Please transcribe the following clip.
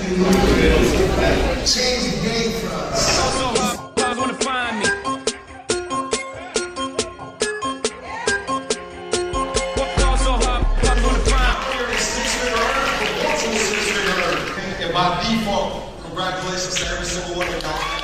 Change the game for us. And by default, congratulations to every single one of y'all.